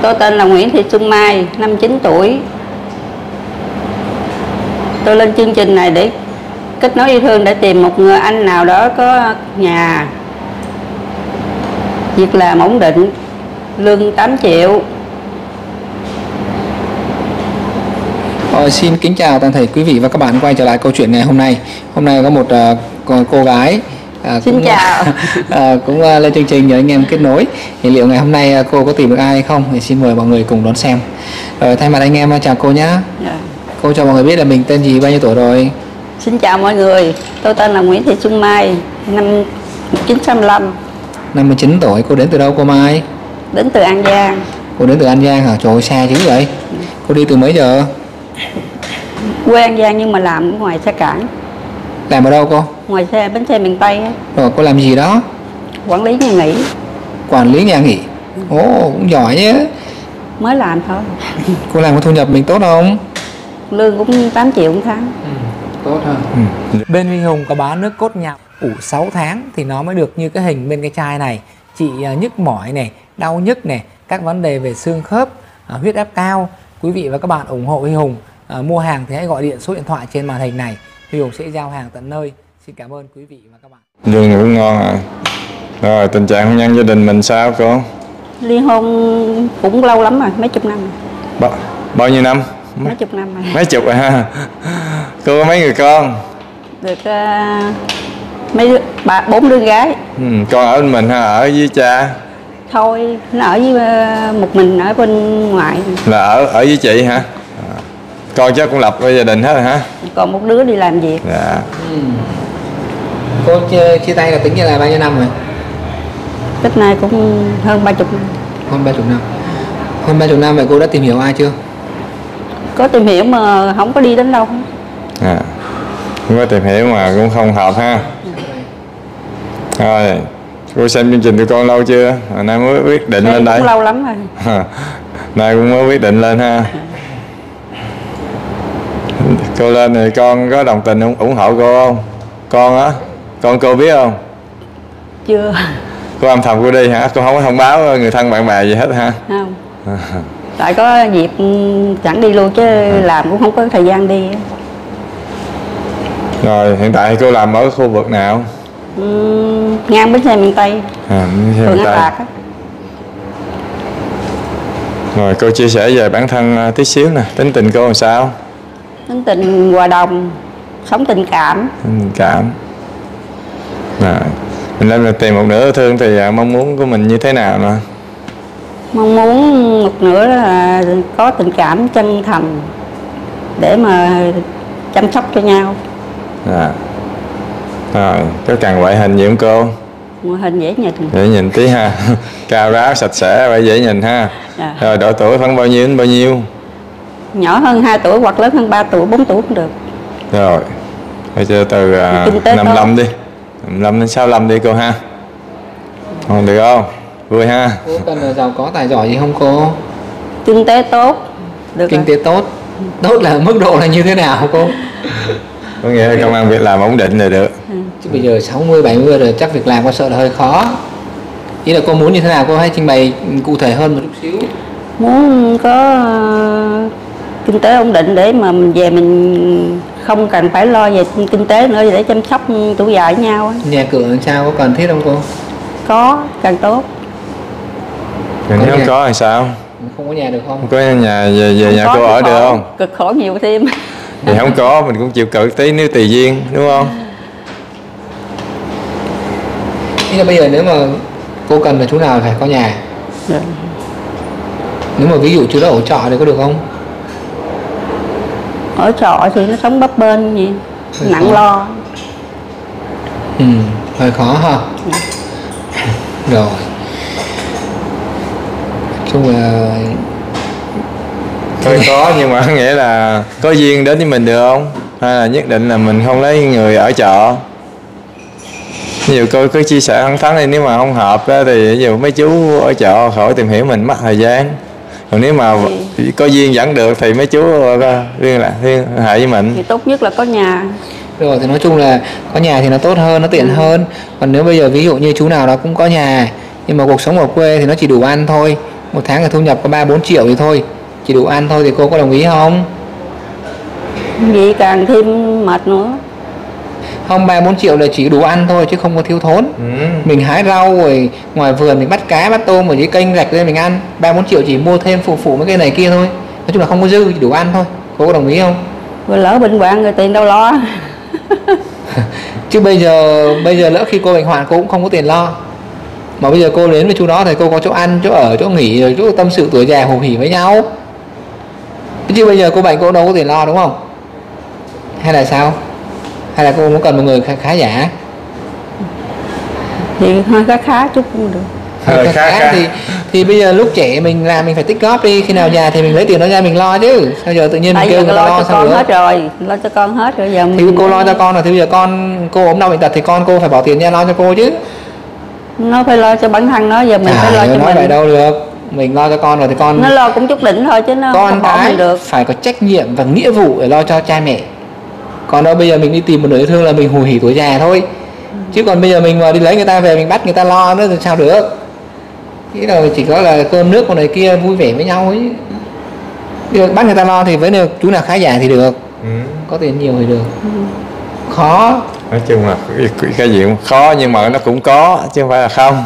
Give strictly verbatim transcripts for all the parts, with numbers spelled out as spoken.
tôi tên là Nguyễn Thị Xuân Mai, năm mươi chín tuổi. Tôi lên chương trình này để kết nối yêu thương, để tìm một người anh nào đó có nhà, việc làm ổn định, lương tám triệu. Ờ, xin kính chào toàn thể quý vị và các bạn quay trở lại câu chuyện ngày hôm nay. Hôm nay có một uh, cô gái uh, xin cũng, chào uh, cũng uh, lên chương trình nhờ anh em kết nối. Thì liệu ngày hôm nay uh, cô có tìm được ai hay không thì xin mời mọi người cùng đón xem. Rồi thay mặt anh em uh, chào cô nhé. Yeah. Cô cho mọi người biết là mình tên gì, bao nhiêu tuổi rồi? Xin chào mọi người, tôi tên là Nguyễn Thị Xuân Mai, năm một nghìn chín trăm sáu mươi lăm. năm mươi chín tuổi. Cô đến từ đâu cô Mai? Đến từ An Giang. Cô đến từ An Giang hả? Trời ơi, xa dữ vậy. Cô đi từ mấy giờ? Quê An Giang nhưng mà làm ở ngoài xe cảng. Làm ở đâu cô? Ngoài xe, bến xe miền Tây á. Rồi cô làm gì đó? Quản lý nhà nghỉ. Quản lý nhà nghỉ. Ồ, cũng giỏi nhé. Mới làm thôi. Cô làm có thu nhập mình tốt không? Lương cũng tám triệu một tháng. Ừ, tốt hơn. Ừ. Bên Huy Hùng có bán nước cốt nhạo ủ sáu tháng thì nó mới được như cái hình bên cái chai này. Chị nhức mỏi này, đau nhức này, các vấn đề về xương khớp, huyết áp cao. Quý vị và các bạn ủng hộ Huy Hùng à, mua hàng thì hãy gọi điện số điện thoại trên màn hình này. Huy Hùng sẽ giao hàng tận nơi. Xin cảm ơn quý vị và các bạn. Lương ngủ ngon à. Rồi tình trạng hôn nhân gia đình mình sao cô? Liên hôn cũng lâu lắm rồi, mấy chục năm rồi. Ba, bao nhiêu năm? Mấy chục năm rồi. Mấy chục rồi ha. Cô có mấy người con? Được uh, mấy đứa, ba, bốn đứa gái. Ừ, con ở bên mình hay ở với cha? Thôi, nó ở với uh, một mình ở bên ngoài. Là ở ở với chị hả? À. Con chắc cũng lập gia đình hết rồi hả? Còn một đứa đi làm việc. Dạ. Ừ. Cô chia, chia tay là tính như là bao nhiêu năm rồi? Cách này cũng hơn ba chục năm. Hơn ba chục năm. Hơn ba chục năm vậy cô đã tìm hiểu ai chưa? Có tìm hiểu mà không có đi đến đâu. À. Không có tìm hiểu mà cũng không hợp ha. Rồi, cô xem chương trình của con lâu chưa? Hồi nay mới quyết định đây lên đây. Cũng lâu lắm rồi. Nay cũng mới quyết định lên ha. Cô lên thì con có đồng tình ủng, ủng hộ cô không? Con á, con cô biết không? Chưa. Cô âm thầm cô đi hả? Cô không có thông báo người thân bạn bè gì hết hả? Không. Tại có dịp chẳng đi luôn chứ làm cũng không có thời gian đi. Rồi hiện tại cô làm ở khu vực nào? Ừ, ngang bến xe miền Tây. À, phường An Lạc á. Rồi cô chia sẻ về bản thân tí xíu nè, tính tình cô làm sao? Tính tình hòa đồng, sống tình cảm. Tình cảm. Rồi mình lên là tìm một nửa yêu thương thì mong muốn của mình như thế nào nè? Mong muốn một nửa là có tình cảm chân thành để mà chăm sóc cho nhau. À. Rồi có cần ngoại hình gì không cô? Ngoại hình dễ nhìn. Dễ nhìn tí ha. Cao ráo sạch sẽ vậy dễ nhìn ha. À. Rồi độ tuổi khoảng bao nhiêu đến bao nhiêu? Nhỏ hơn hai tuổi hoặc lớn hơn ba tuổi, bốn tuổi cũng được. Rồi bây giờ từ uh, năm mươi lăm đi, năm mươi lăm đến sáu mươi lăm đi cô ha. Còn được không? Vui ha. Cô cần là giàu có tài giỏi gì không cô? Kinh tế tốt. Được Kinh rồi. tế tốt. Tốt là mức độ là như thế nào cô? Có nghĩa là công ăn việc làm ổn định là được. Ừ. Chứ bây giờ sáu mươi, bảy mươi rồi chắc việc làm có sợ là hơi khó. Ý là cô muốn như thế nào cô hãy trình bày cụ thể hơn một chút xíu. Muốn có uh, kinh tế ổn định để mà mình về mình không cần phải lo về kinh tế nữa, để chăm sóc tuổi già với nhau. Nhà cửa làm sao, có cần thiết không cô? Có, càng tốt. Còn nếu không có thì sao? Không có nhà được không? Không có nhà về, về nhà cô ở được không? Cực khổ nhiều thêm. Thì không có mình cũng chịu cự tí nếu tùy duyên đúng không? Ý là bây giờ nếu mà cô cần là chỗ nào phải có nhà. Được. Nếu mà ví dụ chú đó ở trọ thì có được không? Ở trọ thì nó sống bấp bênh gì, nặng lo. Ừ, hơi khó ha. Ừ. Rồi. Chung là Thôi có nhưng mà nghĩa là có duyên đến với mình được không? Hay là nhất định là mình không lấy người ở trọ? Ví dụ cô cứ chia sẻ thẳng thắn đi, nếu mà không hợp đó, thì ví dụ mấy chú ở trọ khỏi tìm hiểu mình mất thời gian. Còn nếu mà thì... có duyên vẫn được thì mấy chú liên lạc liên hệ với mình. Thì tốt nhất là có nhà. Rồi thì nói chung là có nhà thì nó tốt hơn, nó tiện ừ. hơn. Còn nếu bây giờ ví dụ như chú nào đó cũng có nhà nhưng mà cuộc sống ở quê thì nó chỉ đủ ăn thôi, một tháng là thu nhập có ba bốn triệu thì thôi, chỉ đủ ăn thôi, thì cô có đồng ý không? Vậy càng thêm mệt nữa. Không, ba bốn triệu là chỉ đủ ăn thôi chứ không có thiếu thốn. Ừ. Mình hái rau rồi ngoài vườn mình bắt cá bắt tôm ở dưới kênh rạch lên mình ăn. Ba bốn triệu chỉ mua thêm phụ phụ mấy cái này kia thôi, nói chung là không có dư, chỉ đủ ăn thôi. Cô có đồng ý không? Rồi lỡ bệnh hoạn rồi tiền đâu lo. Chứ bây giờ bây giờ lỡ khi cô bệnh hoạn cô cũng không có tiền lo, mà bây giờ cô đến với chú đó thì cô có chỗ ăn, chỗ ở, chỗ nghỉ, rồi chỗ tâm sự tuổi già hùng hỉ với nhau. Chứ bây giờ cô bệnh cô đâu có tiền lo, đúng không? Hay là sao? Hay là cô muốn cần một người khá, khá giả? Thì hơi khá khá chút cũng được. Khá, khá, khá thì thì bây giờ lúc trẻ mình làm mình phải tích góp đi, khi nào già thì mình lấy tiền đó ra mình lo chứ. Sao giờ tự nhiên Tại mình kêu người ta lo lo cho sao con nữa? hết rồi, lo cho con hết rồi giờ Thì mình... cô lo cho con là thì bây giờ con cô ốm đau bệnh tật thì con cô phải bỏ tiền ra lo cho cô chứ. Nó phải lo cho bản thân nó, giờ mình à, phải lo cho nói mình. vậy đâu được, mình lo cho con rồi thì con Nó lo cũng chút đỉnh thôi chứ nó con không bỏ cái mình được. phải có trách nhiệm và nghĩa vụ để lo cho cha mẹ. Còn đâu bây giờ mình đi tìm một người yêu thương là mình hùi hỉ tuổi già thôi. Ừ. Chứ còn bây giờ mình mà đi lấy người ta về mình bắt người ta lo nữa thì sao được? Thế là chỉ có là cơm nước con này kia vui vẻ với nhau ấy. Bây giờ bắt người ta lo thì với được chú nào khá giả thì được. Ừ. Có tiền nhiều thì được. Ừ. Khó. Nói chung là cái, cái gì cũng khó nhưng mà nó cũng có chứ không phải là không.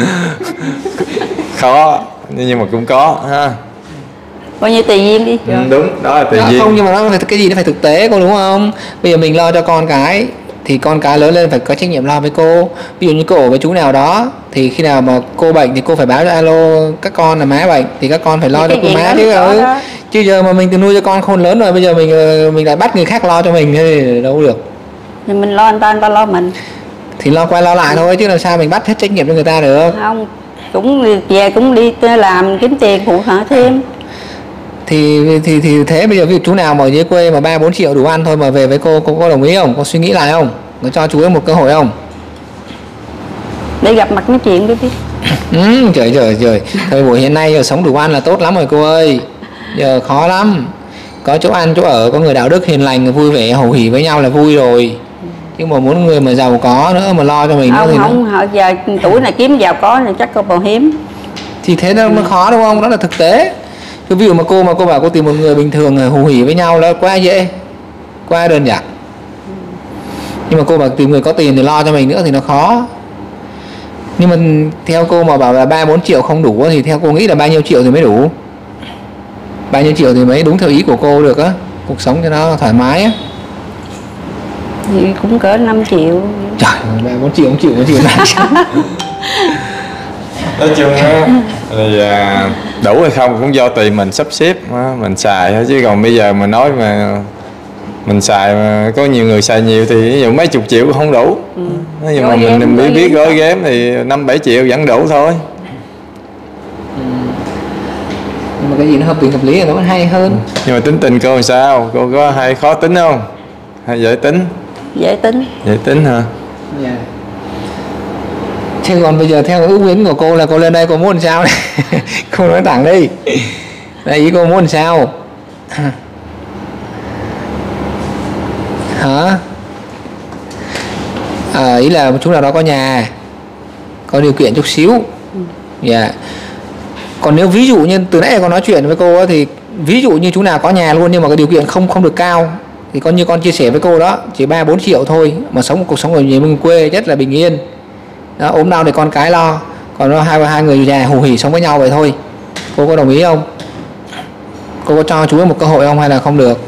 Khó nhưng mà cũng có ha. Coi như tùy duyên đi. Ừ, đúng, đó là tùy đó, duyên. Không, nhưng mà nó phải cái gì nó phải thực tế cô, đúng không? Bây giờ mình lo cho con cái thì con cái lớn lên phải có trách nhiệm lo với cô. Ví dụ như cô ở với chú nào đó thì khi nào mà cô bệnh thì cô phải báo cho alo các con là má bệnh thì các con phải lo cho cô má chứ. Ừ. Chứ giờ mà mình từ nuôi cho con khôn lớn rồi bây giờ mình mình lại bắt người khác lo cho mình thì đâu được. Thì mình lo anh ta, anh ta lo mình. Thì lo quay lo lại thôi chứ làm sao mình bắt hết trách nhiệm cho người ta được. Không, cũng về cũng đi làm kiếm tiền phụ trợ thêm. Thì thì thì thế bây giờ ví dụ chú nào mà ở dưới quê mà ba bốn triệu đủ ăn thôi mà về với cô, cô có đồng ý không? Có suy nghĩ lại không? Có cho chú ấy một cơ hội không? Để gặp mặt nói chuyện với biết. Ừ, trời trời trời, thời buổi hiện nay giờ sống đủ ăn là tốt lắm rồi cô ơi. Giờ khó lắm. Có chỗ ăn chỗ ở, có người đạo đức hiền lành, vui vẻ hầu hỉ với nhau là vui rồi. Nhưng mà muốn người mà giàu có nữa mà lo cho mình không, nữa thì không, nó... giờ tuổi này kiếm giàu có thì chắc có bảo hiểm. Thì thế nó mới khó, đúng không? Đó là thực tế. Chứ ví dụ mà cô mà cô bảo cô tìm một người bình thường hù hỉ với nhau là quá dễ, quá đơn giản. Nhưng mà cô bảo tìm người có tiền thì lo cho mình nữa thì nó khó. Nhưng mà theo cô mà bảo là ba bốn triệu không đủ thì theo cô nghĩ là bao nhiêu triệu thì mới đủ? Bao nhiêu triệu thì mới đúng theo ý của cô được á, cuộc sống cho nó thoải mái á? Thì cũng cỡ năm triệu. Trời ơi, ba bốn triệu không chịu, không chịu năm triệu. Nói chung á là đủ hay không cũng do tùy mình sắp xếp mình xài thôi, chứ còn bây giờ mà nói mà mình xài mà có nhiều người xài nhiều thì ví dụ mấy chục triệu cũng không đủ. Ừ. Nhưng mà mình, mình biết biết gói ghém thì năm bảy triệu vẫn đủ thôi. Ừ. Nhưng mà cái gì nó hợp tình hợp lý là nó vẫn hay hơn. Ừ. Nhưng mà tính tình cô làm sao? Cô có hay khó tính không? Hay dễ tính? Dễ tính. Dễ tính hả? Dạ. Yeah. Thế còn bây giờ theo ước muốn của cô là cô lên đây cô muốn làm sao này? Cô nói thẳng đi. Đây ý cô muốn làm sao? Hả? À, ý là chú nào đó có nhà, có điều kiện chút xíu. Dạ. Yeah. Còn nếu ví dụ như từ nãy con nói chuyện với cô thì ví dụ như chú nào có nhà luôn nhưng mà cái điều kiện không không được cao thì con như con chia sẻ với cô đó, chỉ ba bốn triệu thôi mà sống một cuộc sống ở miền quê rất là bình yên. Đó, ốm đau thì con cái lo, còn nó hai hai người già hù hỉ sống với nhau vậy thôi. Cô có đồng ý không? Cô có cho chú ấy một cơ hội không hay là không được?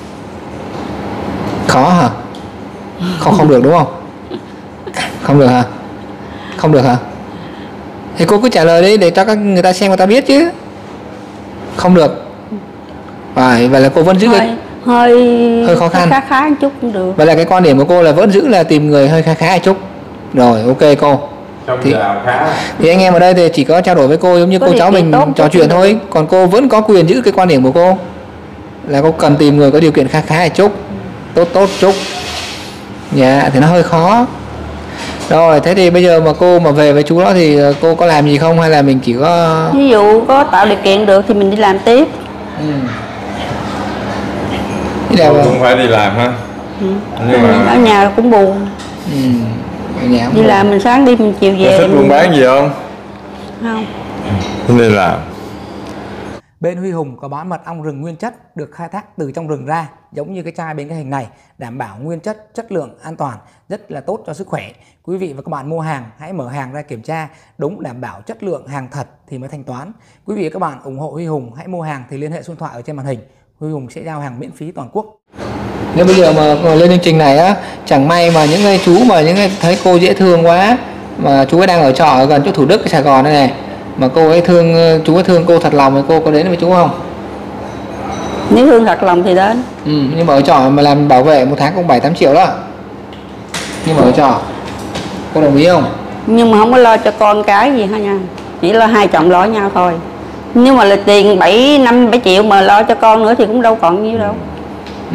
Khó hả? Không không được đúng không? Không được hả? Không được hả? Thì cô cứ trả lời đi để cho các người ta xem người ta biết chứ. Không được. Vậy vậy là cô vẫn giữ hơi, cái hơi hơi khó khăn. Khá khá một chút cũng được. Vậy là cái quan điểm của cô là vẫn giữ là tìm người hơi khá khá một chút. Rồi ok cô. Thì, thì anh em ở đây thì chỉ có trao đổi với cô giống như có cô cháu mình trò chuyện thôi. Còn cô vẫn có quyền giữ cái quan điểm của cô là cô cần tìm người có điều kiện khá khá một chút, tốt tốt chút. Dạ thì nó hơi khó. Rồi thế thì bây giờ mà cô mà về với chú đó thì cô có làm gì không hay là mình chỉ có ví dụ có tạo điều kiện được thì mình đi làm tiếp. Ừ. Cô cũng phải đi làm ha. Ừ. Nhưng mà ở nhà cũng buồn. Ừ. Nhà đi buồn. Làm mình sáng đi mình chiều về. Có thích buôn bán gì không? Không. Không đi làm. Bên Huy Hùng có bán mật ong rừng nguyên chất được khai thác từ trong rừng ra, giống như cái chai bên cái hình này, đảm bảo nguyên chất, chất lượng an toàn, rất là tốt cho sức khỏe. Quý vị và các bạn mua hàng hãy mở hàng ra kiểm tra đúng, đảm bảo chất lượng hàng thật thì mới thanh toán. Quý vị và các bạn ủng hộ Huy Hùng hãy mua hàng thì liên hệ số điện thoại ở trên màn hình. Huy Hùng sẽ giao hàng miễn phí toàn quốc. Nếu bây giờ mà lên chương trình này á, chẳng may mà những cái chú mà những cái thấy cô dễ thương quá, mà chú ấy đang ở trọ ở gần chỗ Thủ Đức, Sài Gòn đây này, mà cô ấy thương, chú ấy thương cô thật lòng thì cô có đến với chú không? Nếu thương thật lòng thì đến. Ừ, nhưng mà ở trọ mà làm bảo vệ một tháng cũng bảy tám triệu đó. Nhưng mà ở trọ cô đồng ý không? Nhưng mà không có lo cho con cái gì hết nha, chỉ lo hai chồng lo nhau thôi. Nhưng mà là tiền bảy năm bảy triệu mà lo cho con nữa thì cũng đâu còn nhiêu đâu. Ừ.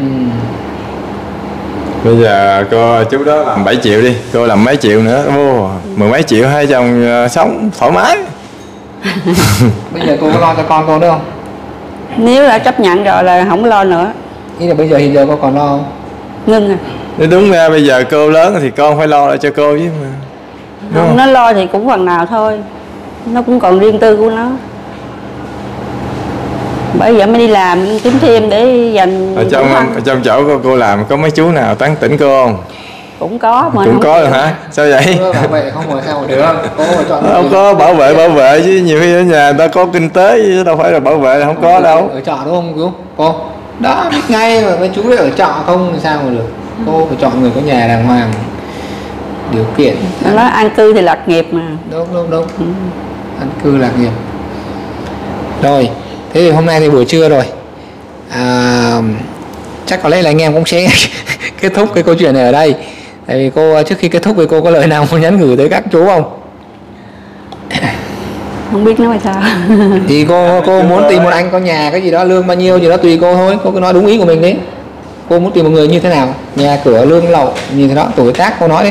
Bây giờ cô chú đó làm bảy triệu đi, cô làm mấy triệu nữa, ô, mười mấy triệu hai chồng uh, sống thoải mái. Bây giờ cô có lo cho con cô nữa không? Nếu đã chấp nhận rồi là không lo nữa. Ý là bây giờ hiện giờ cô còn lo không? Ngưng à. Nếu đúng ra bây giờ cô lớn thì con phải lo lại cho cô chứ mà. Không, không, nó lo thì cũng phần nào thôi, nó cũng còn riêng tư của nó. Bởi vậy mới đi làm kiếm thêm để dành ở trong ở trong chỗ cô, cô làm có mấy chú nào tán tỉnh cô không? Cũng có mà cũng có rồi hả? Sao vậy? Bảo vệ không mà sao mà được? Cô chọn không có bảo vệ bảo vệ chứ nhiều khi ở nhà người ta có kinh tế chứ đâu phải là bảo vệ là không có đâu. Ở trọ đúng không chú? Cô đó biết ngay mà mấy chú đấy ở trọ không thì sao mà được? Cô phải chọn người có nhà đàng hoàng, điều kiện. Nó an cư thì lạc nghiệp mà. Đúng đúng đúng. Ừ. An cư lạc nghiệp. Rồi, thế thì hôm nay thì buổi trưa rồi. À, chắc có lẽ là anh em cũng sẽ kết thúc cái câu chuyện này ở đây. Tại vì cô trước khi kết thúc thì cô có lời nào muốn nhắn gửi tới các chú không? Không biết nói sao. Thì cô cô muốn tìm một anh có nhà cái gì đó, lương bao nhiêu gì đó tùy cô thôi, cô cứ nói đúng ý của mình đấy. Cô muốn tìm một người như thế nào, nhà cửa lương lậu như thế đó, tuổi tác cô nói đấy.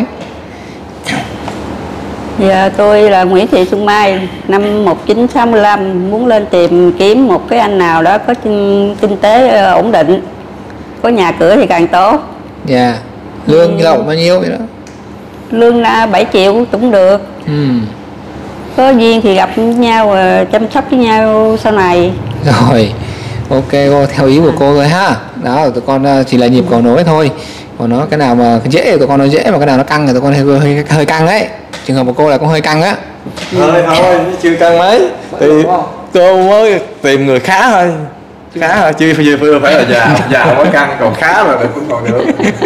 Dạ, tôi là Nguyễn Thị Xuân Mai, năm một nghìn chín trăm sáu mươi lăm, muốn lên tìm kiếm một cái anh nào đó có kinh tế ổn định, có nhà cửa thì càng tốt. Dạ, lương lậu bao nhiêu vậy đó? Lương là bảy triệu cũng được. Ừ. Có duyên thì gặp nhau, chăm sóc với nhau sau này. Rồi, ok cô, theo ý của cô rồi ha. Đó, tụi con chỉ là nhịp cầu nối thôi. Còn nó cái nào mà dễ thì tụi con nói dễ, mà cái nào nó căng thì tụi con hơi, hơi, hơi căng đấy. Trường hợp của cô là cũng hơi căng á. Thôi thôi, chưa căng mấy. Thì cô mới tìm người khá thôi. Khá thôi, chưa chưa phải là già, già mới căng, còn khá là cũng còn được.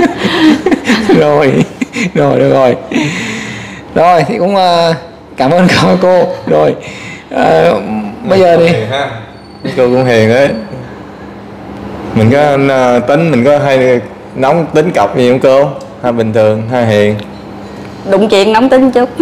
Rồi, rồi, được rồi. Rồi, thì cũng uh, cảm ơn cô. Rồi, uh, bây giờ đi. Cô cũng hiền đấy. Mình có uh, tính, mình có hay nóng tính cọc gì không cô? Hay bình thường, hay hiền? Đụng chuyện nóng tính chút.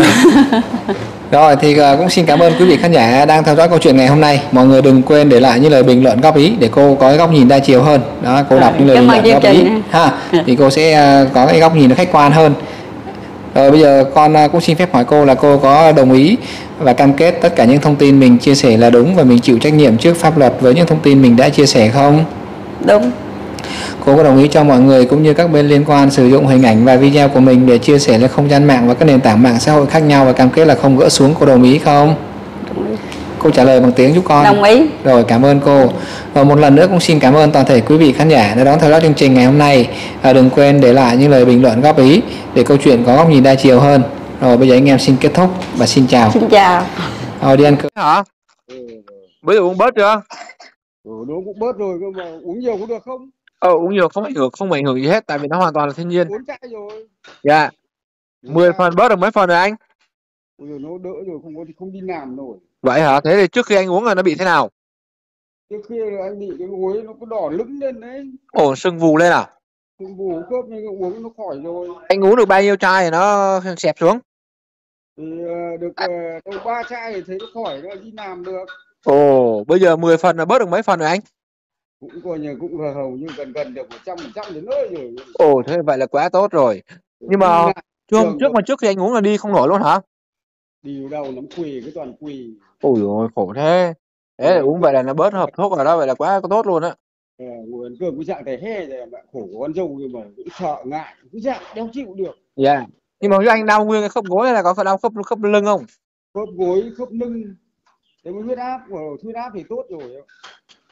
Rồi thì uh, cũng xin cảm ơn quý vị khán giả đang theo dõi câu chuyện ngày hôm nay. Mọi người đừng quên để lại những lời bình luận góp ý để cô có cái góc nhìn đa chiều hơn. Đó, cô đọc những lời bình luận góp ý ha, thì cô sẽ uh, có cái góc nhìn nó khách quan hơn. Rồi bây giờ con uh, cũng xin phép hỏi cô là cô có đồng ý và cam kết tất cả những thông tin mình chia sẻ là đúng và mình chịu trách nhiệm trước pháp luật với những thông tin mình đã chia sẻ không? Đúng. Cô có đồng ý cho mọi người cũng như các bên liên quan sử dụng hình ảnh và video của mình để chia sẻ lên không gian mạng và các nền tảng mạng xã hội khác nhau và cam kết là không gỡ xuống, cô đồng ý không? Đồng ý. Cô trả lời bằng tiếng giúp con. Đồng ý. Rồi, cảm ơn cô. Và một lần nữa cũng xin cảm ơn toàn thể quý vị khán giả đã đón theo dõi chương trình ngày hôm nay. À, đừng quên để lại những lời bình luận góp ý để câu chuyện có góc nhìn đa chiều hơn. Rồi bây giờ anh em xin kết thúc và xin chào. Xin chào. Rồi đi ăn cơm hả? Ừ, Bây giờ uống bớt chưa? ừ, nó cũng bớt rồi, nhưng mà uống nhiều có được không? Ờ, uống nhiều không ảnh hưởng, không ảnh hưởng gì hết, tại vì nó hoàn toàn là thiên nhiên. Bốn chai rồi. Dạ. Yeah. mười phần bớt được mấy phần rồi anh? Bây giờ nó đỡ rồi, không có thì không đi làm nổi. Vậy hả? Thế thì trước khi anh uống là nó bị thế nào? Trước khi là anh bị cái gối nó có đỏ lững lên đấy. Ồ, sưng vù lên à? Sưng vù khớp nhưng uống nó khỏi rồi. Anh uống được bao nhiêu chai thì nó xẹp xuống? Thì uh, được uh, đâu ba chai thì thấy nó khỏi, nó đi làm được. Ồ, bây giờ mười phần là bớt được mấy phần rồi anh? Cũng coi như cũng hầu như gần gần được một trăm phần trăm đến nơi rồi. Ồ, thế vậy là quá tốt rồi. Nhưng mà trước, trước mà trước khi anh uống là đi không nổi luôn hả? Đi đâu lắm, quỳ cái toàn quỳ. Ôi ôi, khổ thế. Thế là uống vậy là nó bớt hợp thuốc rồi đó, vậy là quá tốt luôn á. Ờ, ngồi ăn cơm cái dạng thể he rồi mà khổ con dâu nhưng mà cũng sợ ngại, cái dạng đeo chịu được. Dạ. Yeah. Nhưng mà anh đau nguyên cái khớp gối hay là có phải đau khớp khớp lưng không? Khớp gối, khớp lưng. Thế mới huyết áp, huyết áp thì tốt rồi.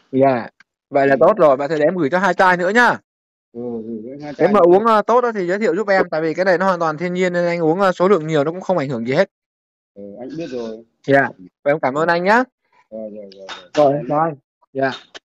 Dạ. Vậy là tốt rồi, bạn sẽ để em gửi cho hai chai nữa nhá. Ừ, ừ, hai Nếu chai mà nữa. uống uh, tốt đó thì giới thiệu giúp em, tại vì cái này nó hoàn toàn thiên nhiên nên anh uống uh, số lượng nhiều nó cũng không ảnh hưởng gì hết. Ừ, anh biết rồi. Dạ. Vậy em cảm ơn anh nhá. Rồi rồi rồi. Rồi, Rồi, rồi. Dạ.